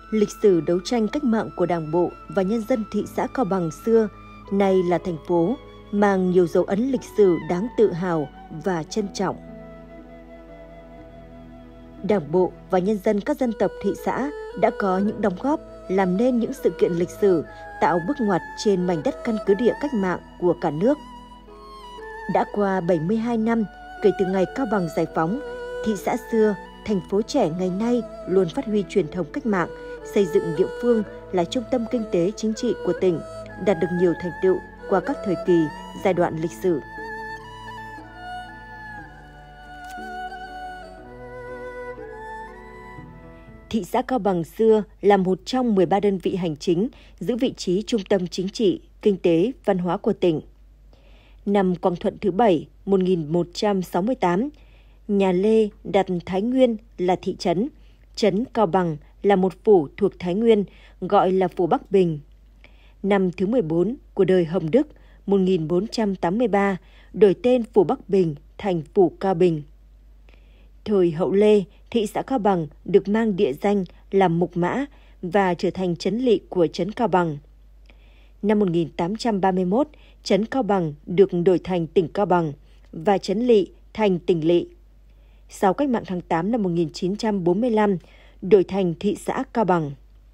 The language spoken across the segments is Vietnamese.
Lịch sử đấu tranh cách mạng của Đảng bộ và nhân dân thị xã Cao Bằng xưa, nay là thành phố, mang nhiều dấu ấn lịch sử đáng tự hào và trân trọng. Đảng bộ và nhân dân các dân tộc thị xã đã có những đóng góp làm nên những sự kiện lịch sử, tạo bước ngoặt trên mảnh đất căn cứ địa cách mạng của cả nước. Đã qua 72 năm kể từ ngày Cao Bằng giải phóng, thị xã xưa, thành phố trẻ ngày nay luôn phát huy truyền thống cách mạng, xây dựng địa phương là trung tâm kinh tế chính trị của tỉnh, đạt được nhiều thành tựu qua các thời kỳ, giai đoạn lịch sử. Thị xã Cao Bằng xưa là một trong 13 đơn vị hành chính giữ vị trí trung tâm chính trị, kinh tế, văn hóa của tỉnh. Năm Quang Thuận thứ 7, 1168, nhà Lê đặt Thái Nguyên là thị trấn, trấn Cao Bằng là một phủ thuộc Thái Nguyên, gọi là phủ Bắc Bình. Năm thứ 14 của đời Hồng Đức, 1483, đổi tên phủ Bắc Bình thành phủ Cao Bình. Thời Hậu Lê, thị xã Cao Bằng được mang địa danh là Mục Mã và trở thành trấn lỵ của trấn Cao Bằng. Năm 1831, trấn Cao Bằng được đổi thành tỉnh Cao Bằng và trấn lỵ thành tỉnh Lỵ. Sau cách mạng tháng 8 năm 1945, đổi thành thị xã Cao Bằng.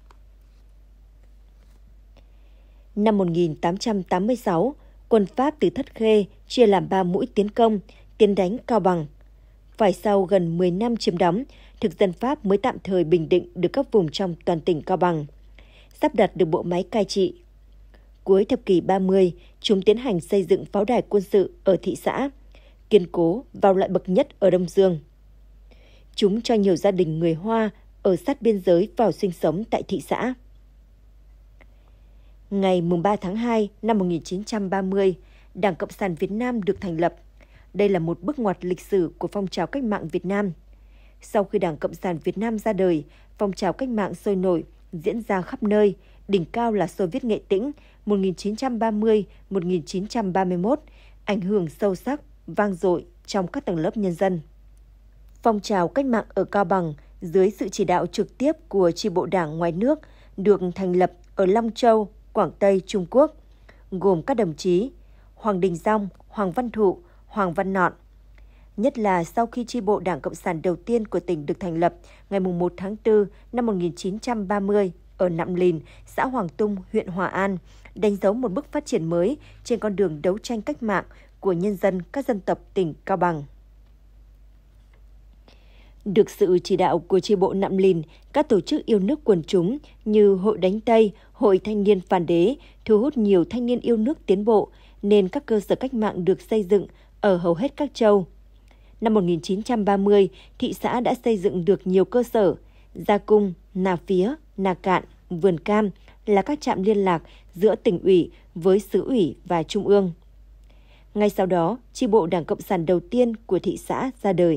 Năm 1886, quân Pháp từ Thất Khê chia làm 3 mũi tiến công, tiến đánh Cao Bằng. Phải sau gần 10 năm chiếm đóng, thực dân Pháp mới tạm thời bình định được các vùng trong toàn tỉnh Cao Bằng, sắp đặt được bộ máy cai trị. Cuối thập kỷ 30, chúng tiến hành xây dựng pháo đài quân sự ở thị xã, kiên cố vào loại bậc nhất ở Đông Dương. Chúng cho nhiều gia đình người Hoa ở sát biên giới vào sinh sống tại thị xã. Ngày 3 tháng 2 năm 1930, Đảng Cộng sản Việt Nam được thành lập. Đây là một bước ngoặt lịch sử của phong trào cách mạng Việt Nam. Sau khi Đảng Cộng sản Việt Nam ra đời, phong trào cách mạng sôi nổi, diễn ra khắp nơi, đỉnh cao là Xô Viết Nghệ Tĩnh 1930-1931, ảnh hưởng sâu sắc, vang dội trong các tầng lớp nhân dân. Phong trào cách mạng ở Cao Bằng dưới sự chỉ đạo trực tiếp của chi bộ đảng ngoài nước được thành lập ở Long Châu, Quảng Tây, Trung Quốc, gồm các đồng chí Hoàng Đình Dong, Hoàng Văn Thụ, Hoàng Văn Nọn. Nhất là sau khi chi bộ Đảng Cộng sản đầu tiên của tỉnh được thành lập ngày 1 tháng 4 năm 1930 ở Nậm Lìn, xã Hoàng Tung, huyện Hòa An, đánh dấu một bước phát triển mới trên con đường đấu tranh cách mạng của nhân dân các dân tộc tỉnh Cao Bằng. Được sự chỉ đạo của chi bộ Nậm Lìn, các tổ chức yêu nước quần chúng như Hội Đánh Tây, Hội Thanh niên Phản Đế thu hút nhiều thanh niên yêu nước tiến bộ, nên các cơ sở cách mạng được xây dựng ở hầu hết các châu. Năm 1930, thị xã đã xây dựng được nhiều cơ sở, Gia Cung, Nà Phía, Nà Cạn, Vườn Cam là các trạm liên lạc giữa tỉnh ủy với xứ ủy và trung ương. Ngay sau đó, chi bộ Đảng Cộng sản đầu tiên của thị xã ra đời.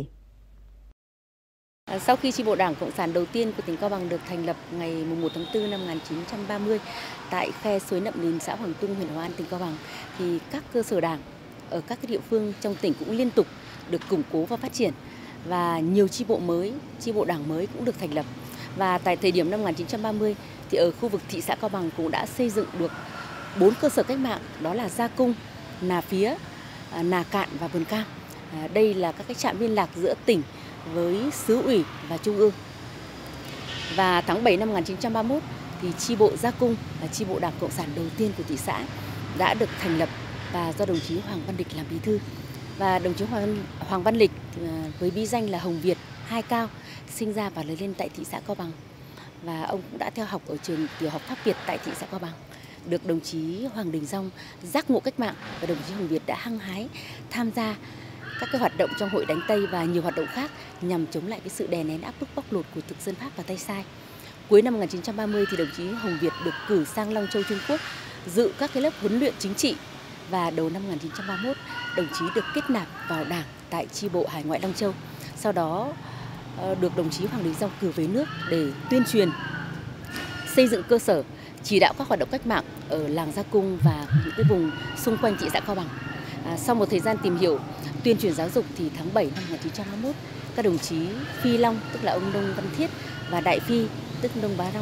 Sau khi chi bộ Đảng Cộng sản đầu tiên của tỉnh Cao Bằng được thành lập ngày 1 tháng 4 năm 1930 tại khe suối Nậm Lìn, xã Hoàng Tung, huyện Hòa An, tỉnh Cao Bằng, thì các cơ sở đảng ở các địa phương trong tỉnh cũng liên tục được củng cố và phát triển, và nhiều chi bộ mới, chi bộ đảng mới cũng được thành lập. Và tại thời điểm năm 1930 thì ở khu vực thị xã Cao Bằng cũng đã xây dựng được 4 cơ sở cách mạng, đó là Gia Cung, Nà Phía, Nà Cạn và Vườn Cam. Đây là các cái trạm liên lạc giữa tỉnh với xứ ủy và trung ương. Và tháng 7 năm 1931 thì chi bộ Gia Cung là chi bộ Đảng Cộng sản đầu tiên của thị xã đã được thành lập và do đồng chí Hoàng Văn Lịch làm bí thư. Và đồng chí Hoàng Văn Lịch với bí danh là Hồng Việt, hai cao, sinh ra và lớn lên tại thị xã Cao Bằng. Và ông cũng đã theo học ở trường tiểu học Pháp Việt tại thị xã Cao Bằng. Được đồng chí Hoàng Đình Dong giác ngộ cách mạng, và đồng chí Hồng Việt đã hăng hái tham gia các cái hoạt động trong Hội Đánh Tây và nhiều hoạt động khác nhằm chống lại cái sự đè nén áp bức bóc lột của thực dân Pháp và Tay Sai. Cuối năm 1930 thì đồng chí Hồng Việt được cử sang Long Châu, Trung Quốc dự các cái lớp huấn luyện chính trị, và đầu năm 1931 đồng chí được kết nạp vào đảng tại chi bộ Hải Ngoại Long Châu. Sau đó được đồng chí Hoàng Đình Dong cử về nước để tuyên truyền, xây dựng cơ sở, chỉ đạo các hoạt động cách mạng ở làng Gia Cung và những cái vùng xung quanh thị xã Cao Bằng. Sau một thời gian tìm hiểu, tuyên truyền giáo dục thì tháng 7 năm 1921, các đồng chí Phi Long, tức là ông Nông Văn Thiết, và Đại Phi, tức Nông Bá Long,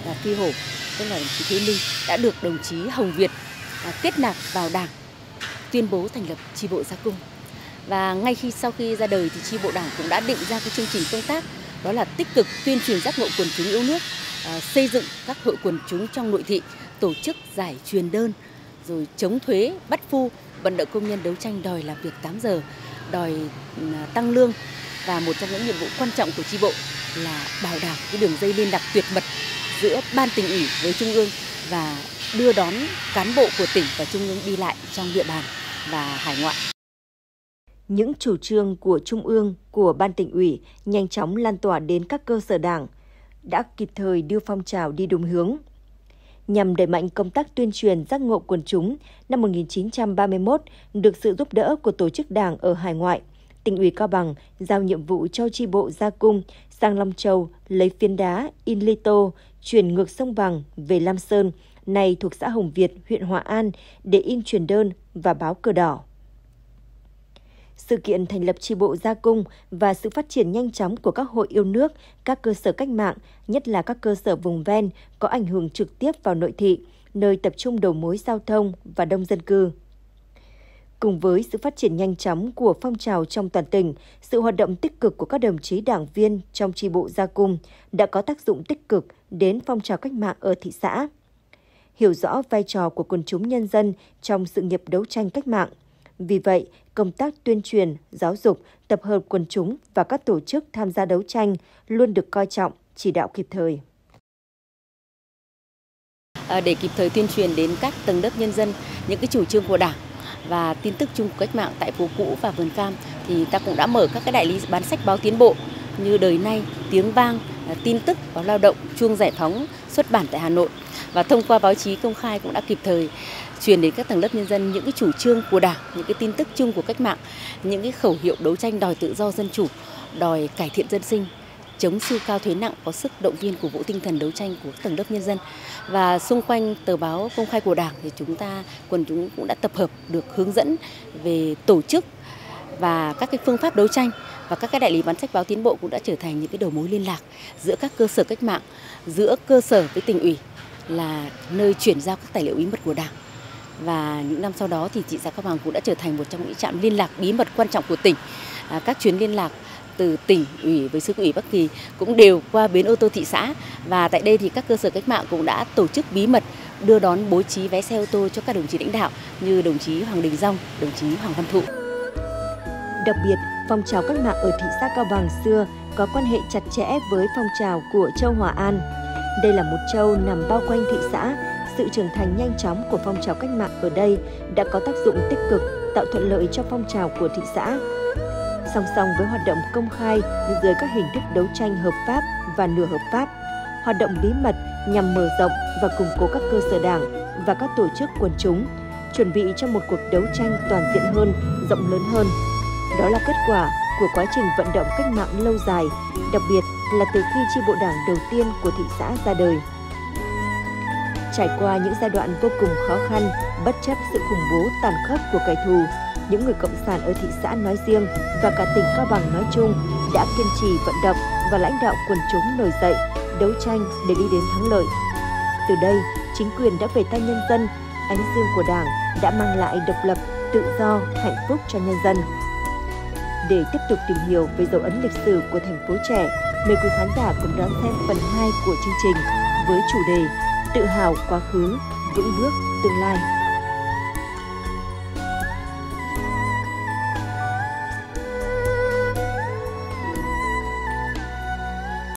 và Phi Hổ, tức là đồng chí Thế Minh, đã được đồng chí Hồng Việt kết nạp vào Đảng, tuyên bố thành lập chi bộ Gia Cung. Và ngay sau khi ra đời thì chi bộ Đảng cũng đã định ra cái chương trình công tác, đó là tích cực tuyên truyền giác ngộ quần chúng yêu nước, xây dựng các hội quần chúng trong nội thị, tổ chức giải truyền đơn, rồi chống thuế, bắt phu, vận động công nhân đấu tranh đòi làm việc 8 giờ, đòi tăng lương. Và một trong những nhiệm vụ quan trọng của chi bộ là bảo đảm cái đường dây liên lạc tuyệt mật giữa Ban Tỉnh ủy với Trung ương và đưa đón cán bộ của tỉnh và Trung ương đi lại trong địa bàn và hải ngoại. Những chủ trương của Trung ương, của Ban Tỉnh ủy nhanh chóng lan tỏa đến các cơ sở Đảng, đã kịp thời đưa phong trào đi đúng hướng. Nhằm đẩy mạnh công tác tuyên truyền giác ngộ quần chúng, năm 1931, được sự giúp đỡ của tổ chức Đảng ở hải ngoại, Tỉnh ủy Cao Bằng giao nhiệm vụ cho chi bộ Gia Cung sang Long Châu lấy phiến đá in lê tô chuyển ngược sông Bằng về Lam Sơn, nay thuộc xã Hồng Việt, huyện Hòa An, để in truyền đơn và báo cờ đỏ. Sự kiện thành lập chi bộ Gia Cung và sự phát triển nhanh chóng của các hội yêu nước, các cơ sở cách mạng, nhất là các cơ sở vùng ven, có ảnh hưởng trực tiếp vào nội thị, nơi tập trung đầu mối giao thông và đông dân cư. Cùng với sự phát triển nhanh chóng của phong trào trong toàn tỉnh, sự hoạt động tích cực của các đồng chí đảng viên trong chi bộ Gia Cung đã có tác dụng tích cực đến phong trào cách mạng ở thị xã. Hiểu rõ vai trò của quần chúng nhân dân trong sự nghiệp đấu tranh cách mạng. Vì vậy, công tác tuyên truyền, giáo dục, tập hợp quần chúng và các tổ chức tham gia đấu tranh luôn được coi trọng, chỉ đạo kịp thời. Để kịp thời tuyên truyền đến các tầng lớp nhân dân những cái chủ trương của Đảng và tin tức chung của cách mạng tại phố cũ và vườn cam, thì ta cũng đã mở các cái đại lý bán sách báo tiến bộ như Đời Nay, Tiếng Vang, Tin Tức, Báo Lao Động, Chuông Giải Phóng xuất bản tại Hà Nội. Và thông qua báo chí công khai cũng đã kịp thời truyền đến các tầng lớp nhân dân những cái chủ trương của Đảng, những cái tin tức chung của cách mạng, những cái khẩu hiệu đấu tranh đòi tự do dân chủ, đòi cải thiện dân sinh, chống siêu cao thuế nặng, có sức động viên cổ vũ tinh thần đấu tranh của tầng lớp nhân dân. Và xung quanh tờ báo công khai của Đảng thì quần chúng cũng đã tập hợp được hướng dẫn về tổ chức và các cái phương pháp đấu tranh, và các cái đại lý bán sách báo tiến bộ cũng đã trở thành những cái đầu mối liên lạc giữa các cơ sở cách mạng, giữa cơ sở với tỉnh ủy, là nơi chuyển giao các tài liệu bí mật của Đảng. Và những năm sau đó thì thị xã Cao Bằng cũng đã trở thành một trong những trạm liên lạc bí mật quan trọng của tỉnh. Các chuyến liên lạc từ tỉnh ủy với xứ ủy Bắc Kỳ cũng đều qua bến ô tô thị xã, và tại đây thì các cơ sở cách mạng cũng đã tổ chức bí mật đưa đón, bố trí vé xe ô tô cho các đồng chí lãnh đạo như đồng chí Hoàng Đình Dong, đồng chí Hoàng Văn Thụ. Đặc biệt, phong trào cách mạng ở thị xã Cao Bằng xưa có quan hệ chặt chẽ với phong trào của châu Hòa An. Đây là một châu nằm bao quanh thị xã. Sự trưởng thành nhanh chóng của phong trào cách mạng ở đây đã có tác dụng tích cực, tạo thuận lợi cho phong trào của thị xã. Song song với hoạt động công khai dưới các hình thức đấu tranh hợp pháp và nửa hợp pháp, hoạt động bí mật nhằm mở rộng và củng cố các cơ sở Đảng và các tổ chức quần chúng, chuẩn bị cho một cuộc đấu tranh toàn diện hơn, rộng lớn hơn. Đó là kết quả của quá trình vận động cách mạng lâu dài, đặc biệt là từ khi chi bộ Đảng đầu tiên của thị xã ra đời. Trải qua những giai đoạn vô cùng khó khăn, bất chấp sự khủng bố tàn khốc của kẻ thù, những người cộng sản ở thị xã nói riêng và cả tỉnh Cao Bằng nói chung đã kiên trì vận động và lãnh đạo quần chúng nổi dậy, đấu tranh để đi đến thắng lợi. Từ đây, chính quyền đã về tay nhân dân, ánh dương của Đảng đã mang lại độc lập, tự do, hạnh phúc cho nhân dân. Để tiếp tục tìm hiểu về dấu ấn lịch sử của thành phố trẻ, mời quý khán giả cùng đón xem phần 2 của chương trình với chủ đề Tự hào quá khứ, vững bước tương lai.